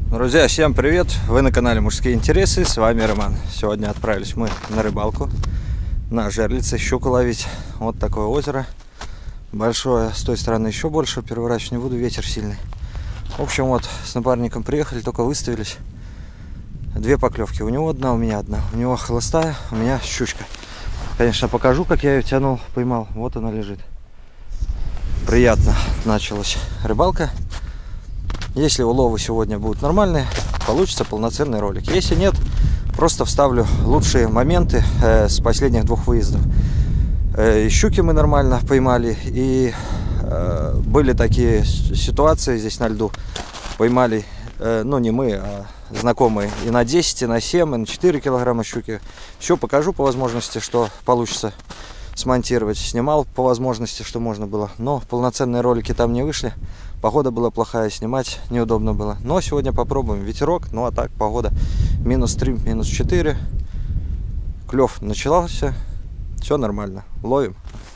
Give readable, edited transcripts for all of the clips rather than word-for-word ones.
Друзья, всем привет! Вы на канале Мужские интересы, с вами Роман. Сегодня отправились мы на рыбалку, на жерлицы, щуку ловить. Вот такое озеро большое, с той стороны еще больше, переворачивать не буду, ветер сильный. В общем, вот с напарником приехали, только выставились. Две поклевки, у него одна, у меня одна. У него холостая, у меня щучка. Конечно, покажу, как я ее тянул, поймал. Вот она лежит. Приятно началась рыбалка. Если уловы сегодня будут нормальные, получится полноценный ролик. Если нет, просто вставлю лучшие моменты с последних двух выездов. И щуки мы нормально поймали, и были такие ситуации здесь на льду. Поймали, ну не мы, а знакомые, и на 10, и на 7, и на 4 килограмма щуки. Все покажу по возможности, что получится смонтировать. Снимал по возможности, что можно было. Но полноценные ролики там не вышли. Погода была плохая, снимать неудобно было. Но сегодня попробуем. Ветерок, ну а так погода минус 3, минус 4. Клев начался. Все нормально. Ловим.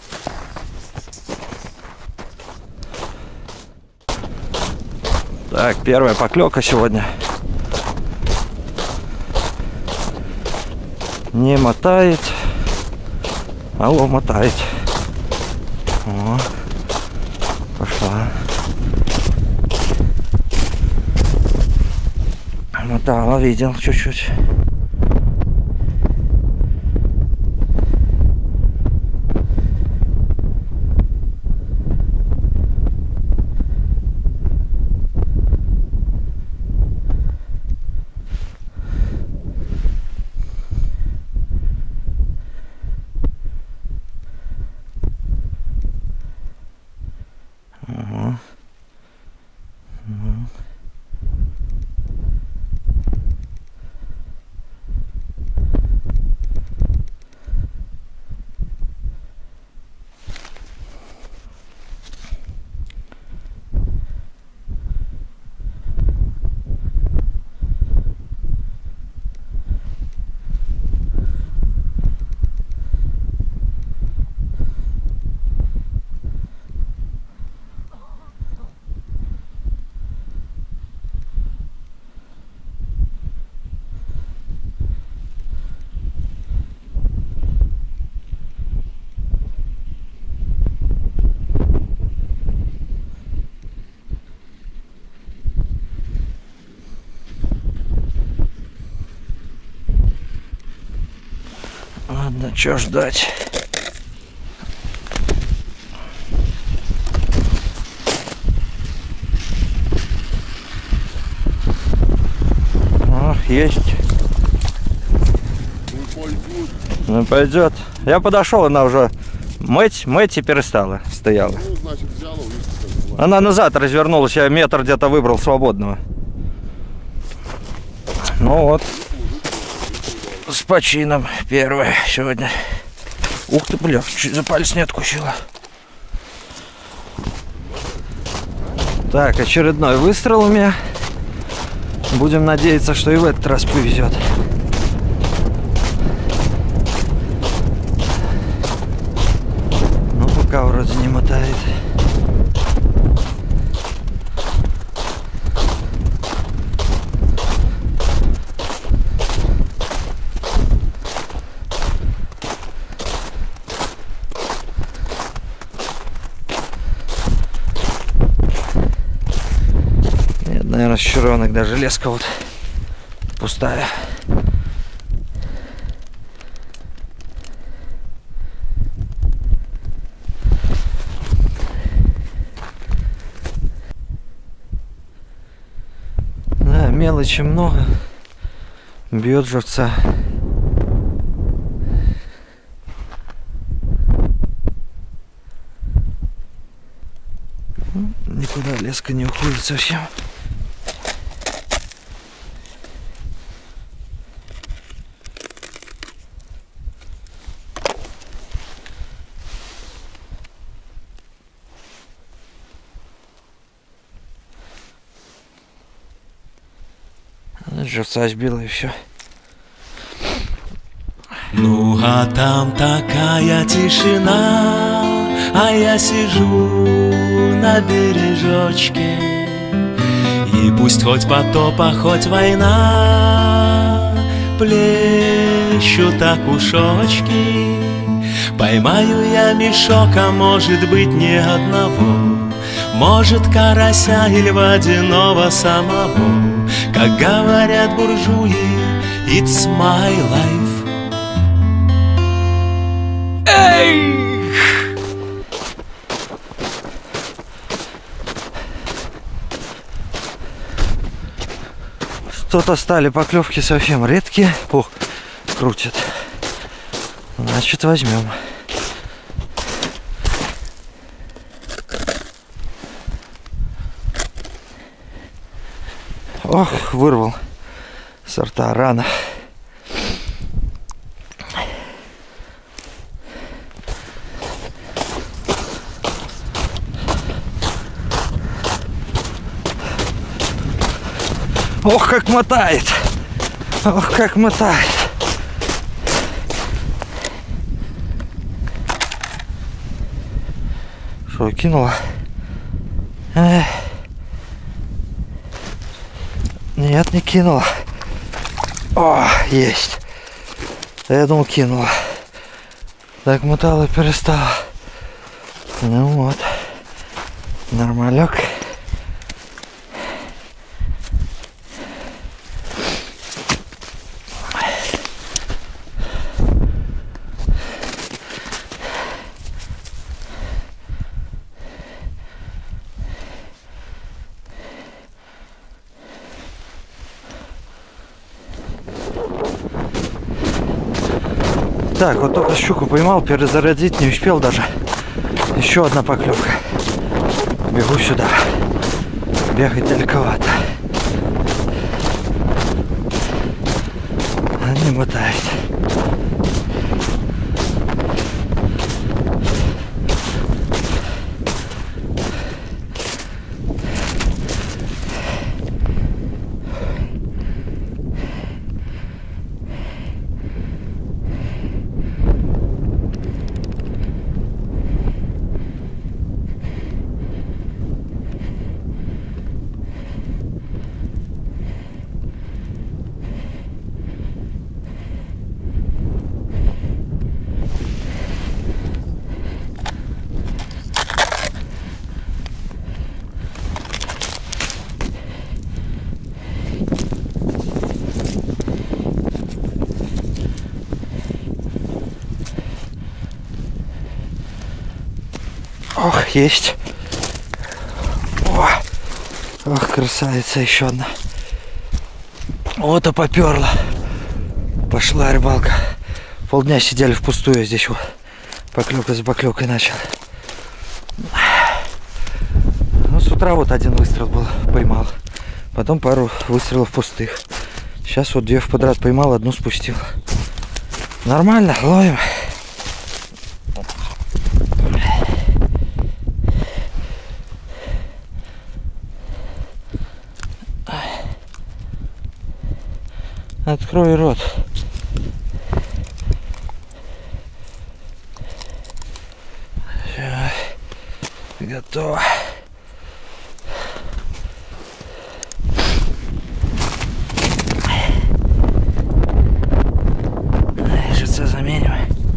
Так, первая поклевка сегодня. Не мотает. Алло, мотает. О, пошла. Мотала, видел чуть-чуть. Ладно, что ждать? О, есть. Ну пойдет. Я подошел, она уже мыть и перестала, стояла. Ну, значит, взяла, она назад развернулась, я метр где-то выбрал свободного. Ну вот. С почином первое сегодня. Ух ты, бля, чуть за палец не откусила. Так, очередной выстрел у меня. Будем надеяться, что и в этот раз повезет. Ну, пока вроде не мотает. Наверное, щуронок, даже леска вот пустая. Да, мелочи много. Бьет живца. Никуда леска не уходит совсем. Живца сбила и все. Ну а там такая тишина, а я сижу на бережочке. И пусть хоть потоп, а хоть война, плещут окушочки. Поймаю я мешок, а может быть ни одного, может карася или водяного самого. Как говорят буржуи, it's my life. Эй! Что-то стали поклевки совсем редкие. О, крутит. Значит, возьмем. Ох, вырвал сорта рано. Ох, как мотает! Ох, как мотает! Что, кинула? Нет, не кинула. О, есть. Я думал, кинула. Так мотала, перестала. Ну вот. Нормалек. Так, вот только щуку поймал, перезарядить не успел даже. Еще одна поклевка. Бегу сюда. Бегать далековато. Не мотает. Ох, есть. О, ох, красавица, еще одна. Вот и поперла. Пошла рыбалка. Полдня сидели впустую здесь. Вот. Поклевка за поклевкой начал. Ну, с утра вот один выстрел был, поймал. Потом пару выстрелов пустых. Сейчас вот две в подряд поймал, одну спустил. Нормально, ловим. Открой рот. Все. Готово. Жильца заменим.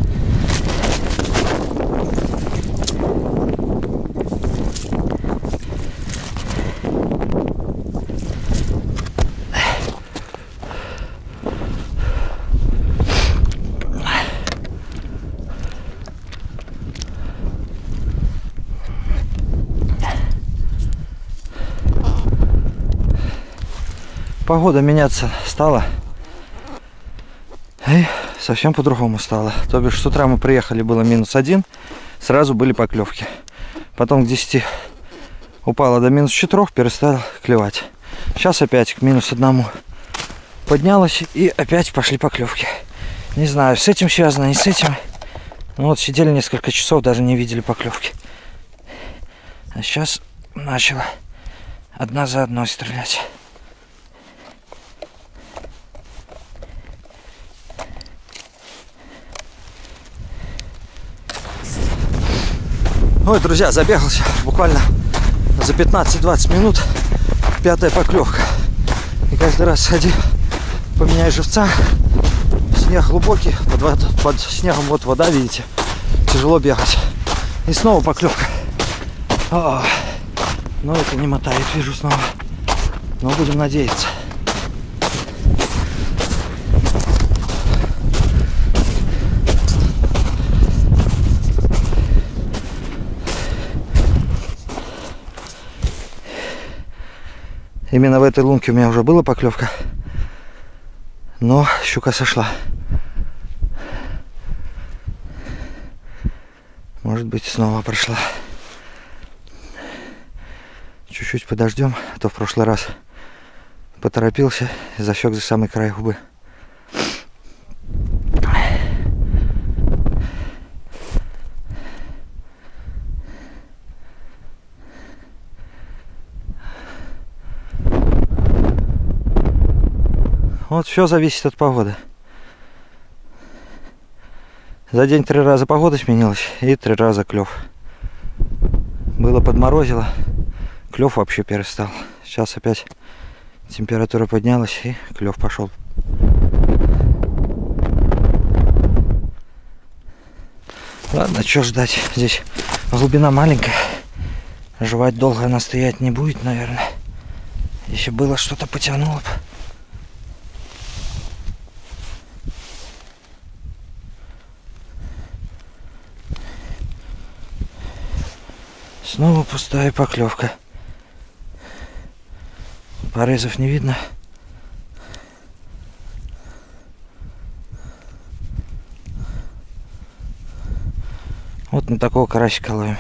Погода меняться стала, и совсем по-другому стало. То бишь с утра мы приехали, было -1, сразу были поклевки. Потом к 10 упало до -4, перестало клевать. Сейчас опять к -1 поднялась, и опять пошли поклевки. Не знаю, с этим связано, не с этим. Ну вот сидели несколько часов, даже не видели поклевки. А сейчас начала одна за одной стрелять. Ой, друзья, забегался буквально за 15-20 минут. 5-я поклевка. И каждый раз сходи, поменяй живца. Снег глубокий, под снегом вот вода, видите. Тяжело бегать. И снова поклевка. Но это не мотает, вижу снова. Но будем надеяться. Именно в этой лунке у меня уже была поклевка, но щука сошла. Может быть, снова прошла. Чуть-чуть подождем, а то в прошлый раз поторопился и засек за самый край губы. Вот все зависит от погоды. За день 3 раза погода сменилась и 3 раза клев. Было подморозило, клев вообще перестал. Сейчас опять температура поднялась и клев пошел. Ладно, что ждать? Здесь глубина маленькая. Жевать долго она стоять не будет, наверное. Если было что-то, потянуло бы. Снова пустая поклевка. Порезов не видно. Вот на такого карасика ловим.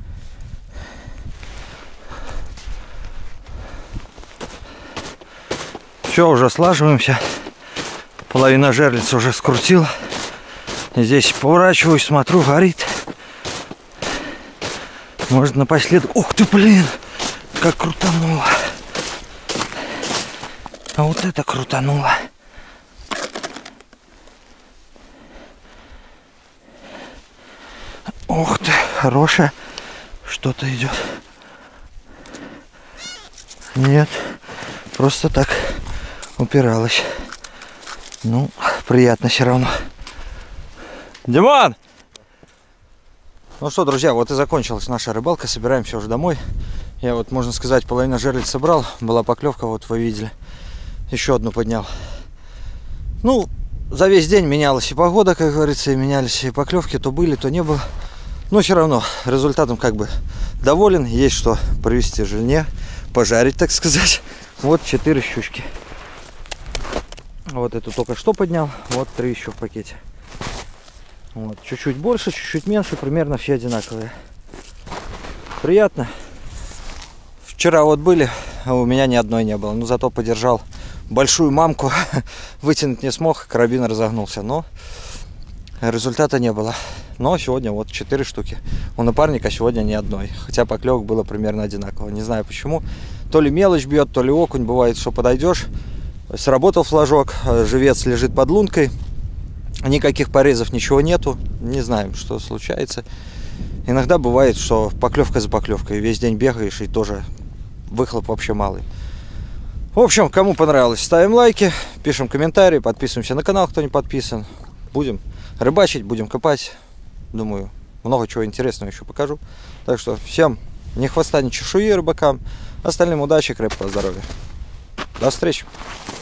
Все, уже слаживаемся. Половина жерлицы уже скрутила. И здесь поворачиваюсь, смотрю, горит. Может, напоследок... Ух ты, блин! Как крутануло! А вот это крутануло! Ух ты, хорошая! Что-то идет. Нет, просто так упиралась. Ну, приятно все равно. Диман! Ну что, друзья, вот и закончилась наша рыбалка. Собираемся уже домой. Я вот, можно сказать, половину жерлиц собрал. Была поклевка, вот вы видели. Еще одну поднял. Ну, за весь день менялась и погода, как говорится, и менялись и поклевки. То были, то не было. Но все равно результатом как бы доволен. Есть что привезти жене, пожарить, так сказать. Вот 4 щучки. Вот эту только что поднял. Вот 3 еще в пакете. Вот, чуть-чуть больше, чуть-чуть меньше, примерно все одинаковые. Приятно. Вчера вот были, а у меня ни одной не было. Но зато подержал большую мамку. Вытянуть не смог, карабин разогнулся. Но результата не было. Но сегодня вот 4 штуки. У напарника сегодня ни одной. Хотя поклевок было примерно одинаково. Не знаю почему. То ли мелочь бьет, то ли окунь. Бывает, что подойдешь. Сработал флажок, живец лежит под лункой. Никаких порезов, ничего нету. Не знаем, что случается. Иногда бывает, что поклевка за поклевкой. Весь день бегаешь и тоже выхлоп вообще малый. В общем, кому понравилось, ставим лайки, пишем комментарии, подписываемся на канал, кто не подписан. Будем рыбачить, будем копать. Думаю, много чего интересного еще покажу. Так что всем ни хвоста, ни чешуи рыбакам. Остальным удачи, крепкого здоровья. До встречи.